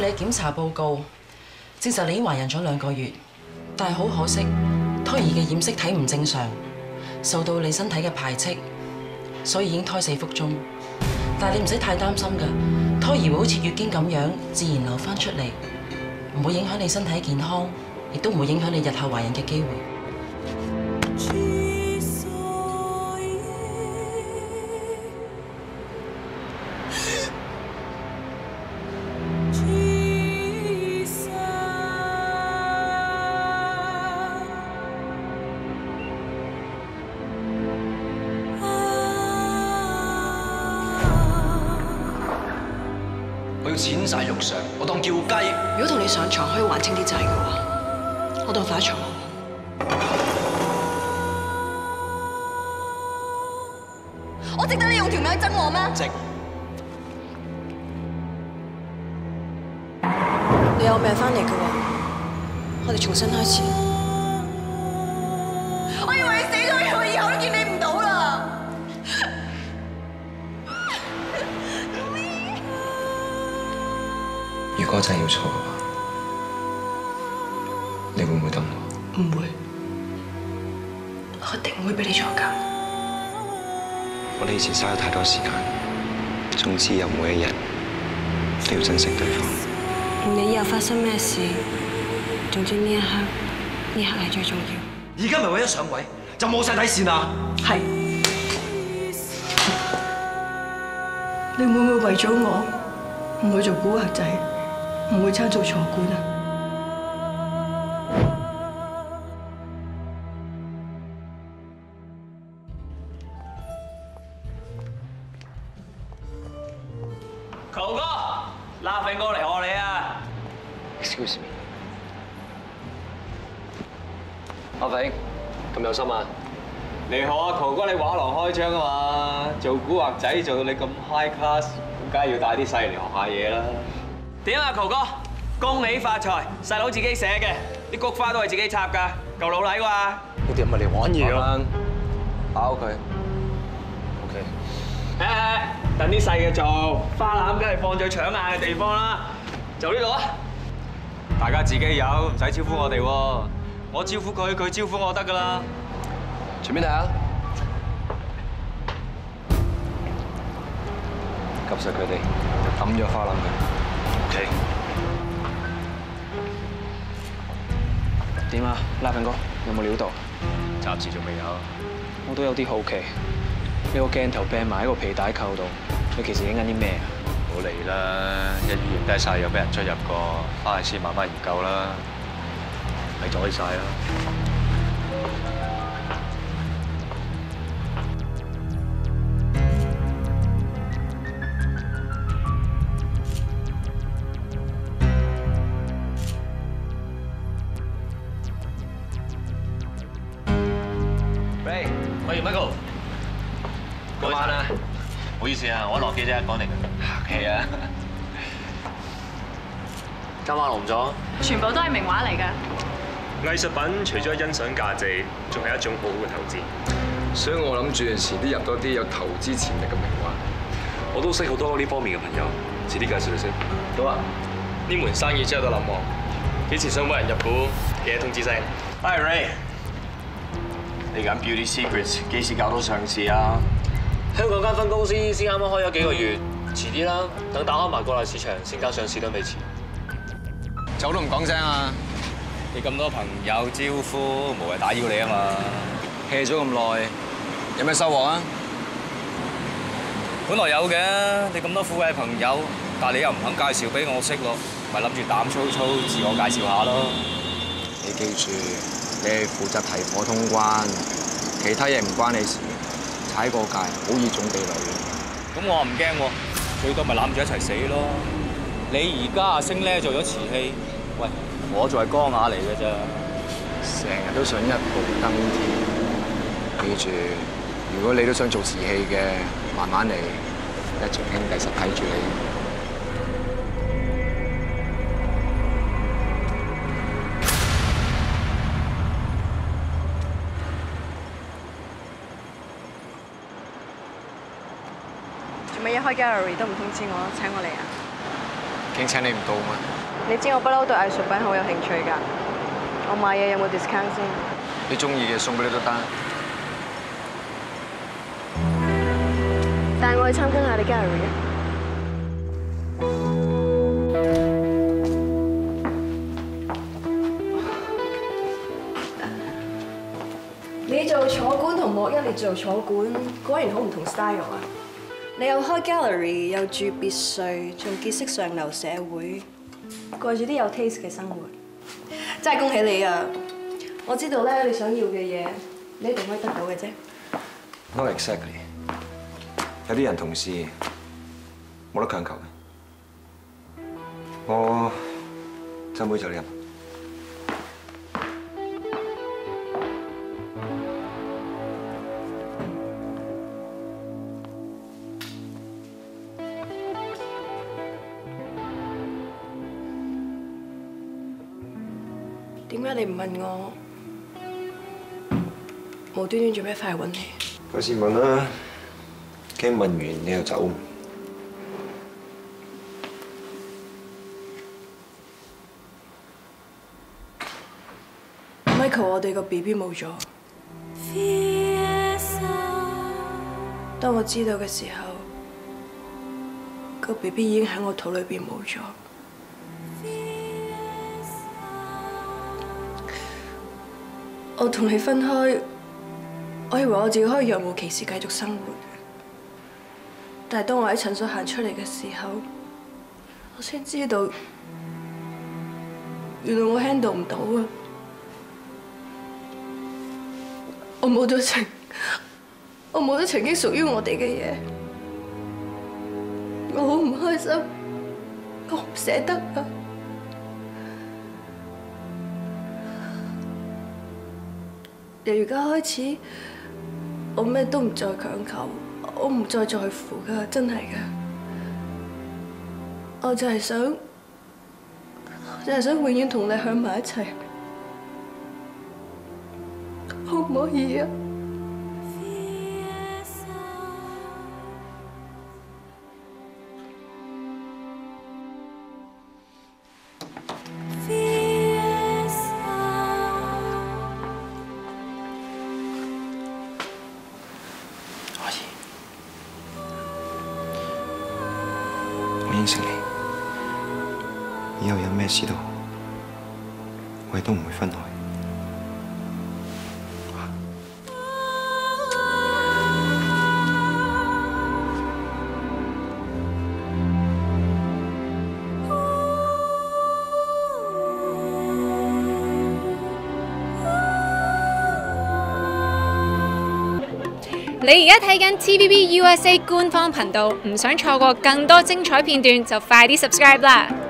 你嘅檢查報告，證實你已經懷孕咗2個月，但係好可惜，胎兒嘅染色體唔正常，受到你身體嘅排斥，所以已經胎死腹中。但係你唔使太擔心㗎，胎兒會好似月經咁樣自然流翻出嚟，唔會影響你身體健康，亦都唔會影響你日後懷孕嘅機會。 我要錢晒肉償，我當叫雞。 如果同你上床可以還清啲債嘅話，我當發財。我值得你用條命憎我咩？ 值。 你有命翻嚟嘅話，我哋重新開始。我以為你死咗，以後都見你唔到啦。 如果真係要錯嘅話，你會唔會等我？ 唔會，我一定唔會俾你錯㗎。 我哋以前嘥咗太多時間，總之有每一日都要珍惜對方。 唔理以後發生咩事，總之呢一刻係最重要。 而家咪為咗上位，就冇晒底線啦。 係。你會唔會為咗我唔去做古惑仔？ 唔會差做錯官啊！ 球哥，拉粉哥嚟學你啊 Excuse me， 阿炳咁有心啊！ 你好啊，球哥，你畫廊開張啊嘛，做古惑仔做到你咁 high class，咁梗係要帶啲細嚟學下嘢啦。 點啊，球哥！恭喜發財，細佬自己寫嘅，啲菊花都係自己插㗎，夠老禮啩？ 呢啲唔係嚟玩嘢啦，包佢。OK。 等啲細嘅做，花籃梗係放最搶眼嘅地方啦。就呢度啊！大家自己有，唔使招呼我哋喎。我招呼佢，佢招呼我得㗎啦。 隨便睇下。及實佢哋，抌咗花籃佢。OK。 點啊，拉粉哥有冇料到？ 暫時仲未有。 我都有啲好奇，你個鏡頭掟埋喺個皮帶扣度，你其實影緊啲咩啊？ 唔好嚟啦，一醫院低晒有俾人出入過，翻去先慢慢研究啦。咪阻晒啦！ 喂 ，Michael， 今晚啊，唔好意思啊，我落機啫，講嚟客氣啊。今晚紅咗， 全部都係名畫嚟㗎。 藝術品除咗欣賞價值，仲係一種好好嘅投資。 所以我諗住遲啲入多啲有投資潛力嘅名畫。 我都識好多呢方面嘅朋友，遲啲介紹你識。 好啊， 呢門生意真係有得諗喎。幾時想揾人入股，記得通知聲。 Hi Ray， 你揀 Beauty Secrets 幾時搞到上市啊？ 香港間分公司先啱啱開咗幾個月，遲啲啦，等打開埋國內市場先搞上市都未遲。 走都唔講聲啊！ 你咁多朋友招呼，無謂打擾你啊嘛。 hea 咗咁耐，有咩收穫啊？ 本來有嘅，你咁多富貴朋友，但係你又唔肯介紹俾我識咯，咪諗住膽粗粗自我介紹下咯。 你記住，你係負責提火通關，其他嘢唔關你事。踩過界，好易中地雷嘅。 咁我唔驚喎，最多咪攬住一齊死咯。你而家阿星咧做咗瓷器，喂，我仲係光雅嚟嘅咋。 成日都想一步登天。記住，如果你都想做瓷器嘅，慢慢嚟，一眾兄弟實睇住你。 做咩一開 gallery 都唔通知我，請我嚟啊？ 驚請你唔到嘛？ 你知我不嬲對藝術品好有興趣㗎。我買嘢有冇 discount 先？ 你中意嘅送俾你都得。 帶我去參觀下你 gallery 啊！你做坐館同莫一列做坐館，果然好唔同 style 啊！你又開 gallery，又住別墅，仲結識上流社會，過住啲有 taste 嘅生活，真係恭喜你啊！我知道咧，你想要嘅嘢，你一定可以得到嘅啫。 Not exactly。有啲人同事冇得強求嘅。我斟杯酒你飲。 點解你唔問我？無端端做咩翻嚟揾你？ 費事問啦，驚問完你又走。 Michael， 我哋個 BB 冇咗。當我知道嘅時候，個 BB 已經喺我肚裏邊冇咗。我同你分開，我以為我自己可以若無其事繼續生活。但係當我喺診所行出嚟嘅時候，我先知道，原來我 handle 唔到啊！我冇咗曾經屬於我哋嘅嘢，我好唔開心，我唔捨得啊！由而家開始，我咩都唔再強求，我唔再在乎㗎，真係㗎。我就係想永遠同你喺埋一齊，可唔可以啊？ 我應承你，以後有咩事都好，我哋都唔會分開。 你而家睇緊 TVB USA 官方頻道，唔想錯過更多精彩片段，就快啲 subscribe 啦！